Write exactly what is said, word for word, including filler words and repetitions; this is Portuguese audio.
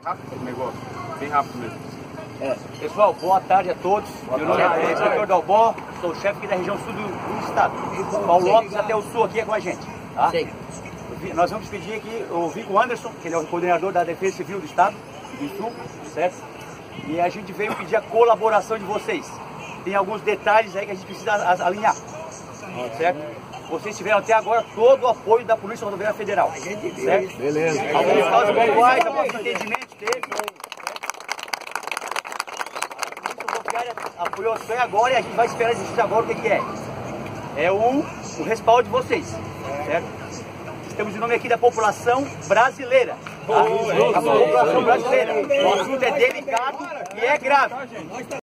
Rápido o negócio, bem rápido mesmo. É. Pessoal, boa tarde a todos. Boa Meu nome é Doutor Dalbó, sou o chefe aqui da região sul do, do estado. Paulo Lopes até o sul aqui é com a gente. Tá? Nós vamos pedir aqui o Vico Anderson, que ele é o coordenador da Defesa Civil do estado do sul, certo? E a gente veio pedir a colaboração de vocês. Tem alguns detalhes aí que a gente precisa alinhar, certo? Vocês tiveram até agora todo o apoio da Polícia Rodoviária Federal, certo? Beleza. Alguns casos pontuais, alguns entendimentos teve. A Polícia Rodoviária apoiou até agora e a gente vai esperar existir agora o que, que é. É o, o respaldo de vocês, certo? Estamos em nome aqui da população brasileira. Tá? A população brasileira. O assunto é delicado e é grave.